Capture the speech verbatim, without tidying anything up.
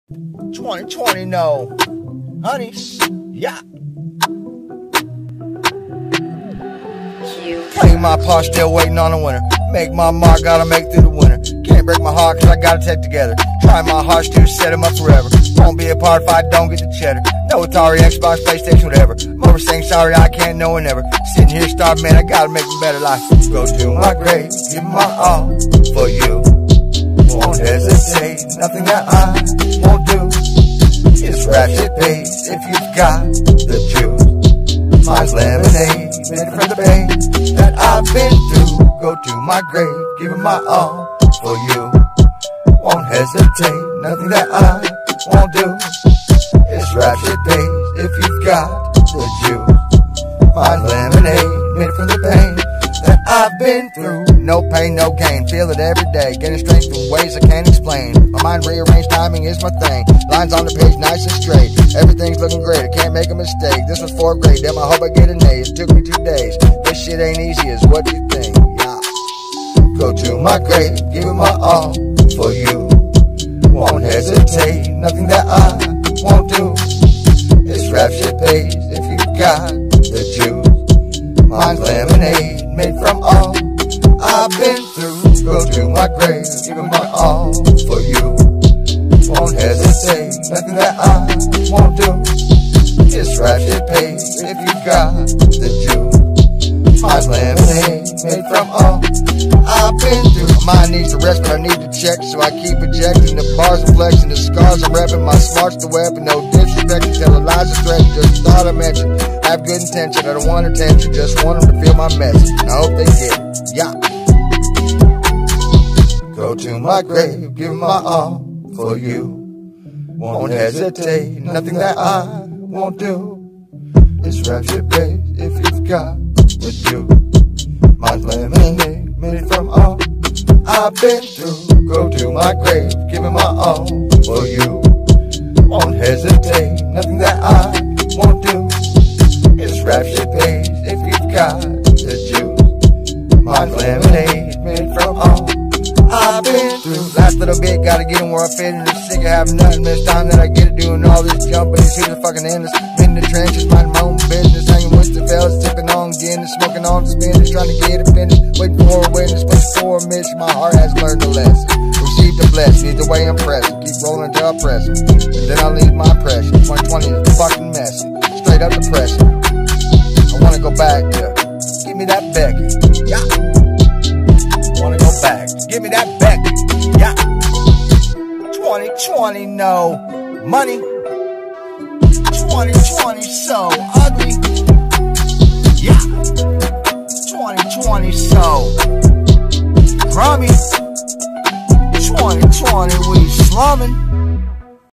twenty twenty, no. Honey, yeah. Playing my part, still waiting on the winner. Make my mark, gotta make through the winter. Can't break my heart, cause I gotta take together. Try my heart to set him up forever. Won't be a part if I don't get the cheddar. No Atari, Xbox, PlayStation, whatever. I'm over saying sorry, I can't know and never. Sitting here starving, man, I gotta make a better life. Go to my grave, give my all for you. Won't hesitate, nothing that I won't do. It's ratchet pace if you've got the juice. Mine's lemonade, made from the pain that I've been through. Go to my grave, give it my all for you. Won't hesitate, nothing that I won't do. It's ratchet pace if you've got the juice. Mine's lemonade, made from the pain that I've been through. No pain, no gain, feel it every day. Getting strength in ways I can't explain. My mind rearranged, timing is my thing. Lines on the page, nice and straight. Everything's looking great, I can't make a mistake. This was fourth grade, damn, I hope I get an A. It took me two days, this shit ain't easy as what you think, yeah. Go to my grave, give it my all for you. Won't hesitate, nothing that I won't do. It's rap shit pays if you got the juice. Mine's lemonade, made from all I've been through. Go to my grave, give it my all for you. Won't hesitate, nothing that I won't do. It's rap shit pays if you got the juice. Mine's lemonade, made from all I've been through. My mind needs to rest, but I need to check, so I keep ejecting the bars and flexing the scars. I'm repping my smarts, the weapon, no disrespect until the lies are threatened. Just thought I mentioned, I have good intention, I don't want attention, just want them to feel my message. I hope they get it, yeah. Go to my grave, give my all for you. Won't hesitate, nothing that I won't do. It's rap shit babe if you've got the juice. Mine's lemonade, made it from all I've been through. Go to my grave, give it my all for you. Won't hesitate, nothing that I won't do. It's rap shit babe if you've got the juice. Mine's lemonade, made from all I've been through. Last little bit, gotta get in where I fit in. I'm sick of having nothing. This time that I get it, doing all this jumping. It's the fucking endless. In the trenches, minding my own business. Hanging with the fellas, sipping on Guinness, smoking on the spinners, trying to get it finished. Waiting for a witness, waiting for a mission. My heart has learned a lesson. Receive the blessing, either way I'm pressing. Keep rolling until I press it. And then I'll leave my impression. twenty twenty is fucking messy. Straight up depression. I wanna go back to, give me that Becky. Yeah. Wanna go back, give me that Becky, yeah. twenty twenty, no money. twenty twenty, so ugly, yeah. twenty twenty, so grummy. twenty twenty, we slumming.